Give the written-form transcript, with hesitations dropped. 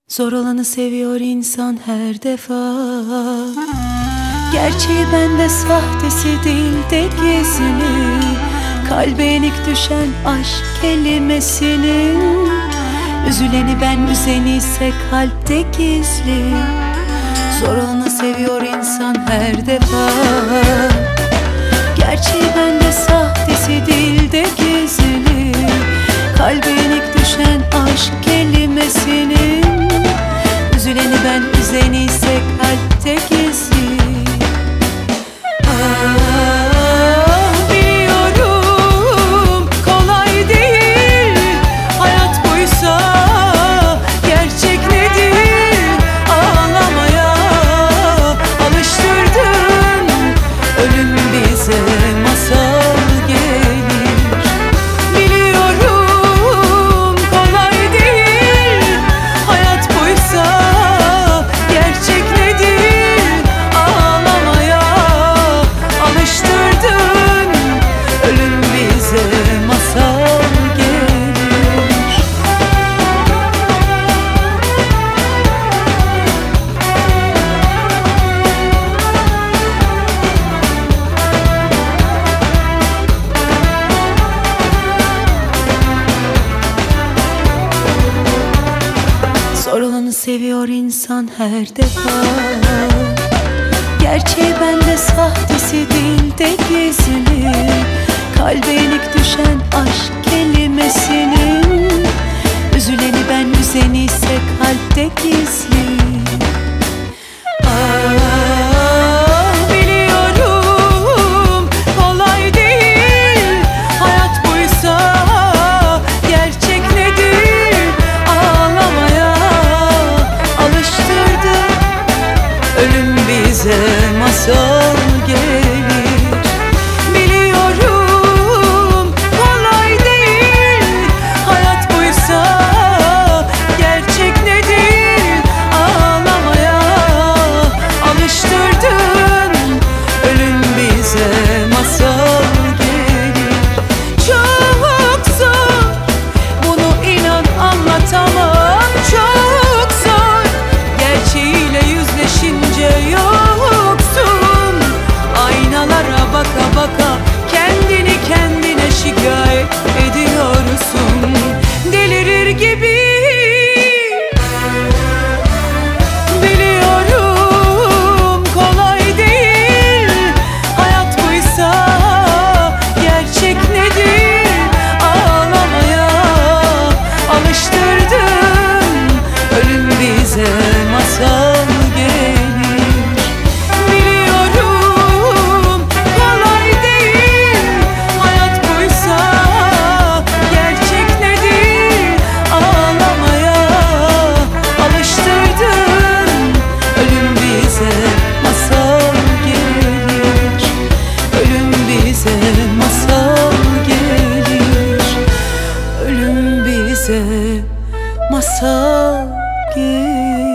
Zor olanı seviyor insan her defa. Gerçeği bende, sahtesi değil de gizli. Kalbe yenik düşen aşk kelimesinin, üzüleni ben, üzeni ise kalpte gizli. Zor olanı seviyor insan her defa. Gerçeği bende, sahtesi değil de gizli. Kalbe yenik düşen aşk kelimesinin, üzüleni ben, üzeni ise kalpte gizli. Biliyorum kolay değil, hayat buysa gerçek nedir? Ağlamaya alıştırdın, ölüm bize masal gelir. Biliyorum kolay değil, hayat buysa gerçek nedir? Ağlamaya alıştırdın, ölüm bize masal gelir. Zor olanı seviyor insan her defa. Gerçeği bende, sahtesi değil de gizli. Kalbe yenik düşen aşk kelimesinin, üzüleni ben, üzeni ise kalpte gizli. Biliyorum kolay değil, hayat buysa gerçek nedir? Ağlamaya alıştırdım, ölüm bize masal gelir. Biliyorum kolay değil, hayat buysa gerçek nedir? Ağlamaya alıştırdın, ölüm bize masal gelir. Çok zor, bunu inan anlatamam. Çok zor, gerçeğiyle yüzleşince yoksun. Aynalara baka baka kendini kendine şikayet ediyorsun, delirir gibi. Biliyorum kolay değil, hayat buysa gerçek nedir? Ağlamaya alıştırdın, ölüm bize masal gelir. Biliyorum kolay değil, hayat buysa gerçek nedir? Ağlamaya alıştırdın, ölüm bize masal gelir. Ölüm bize masal gelir. Ölüm bize masal gelir.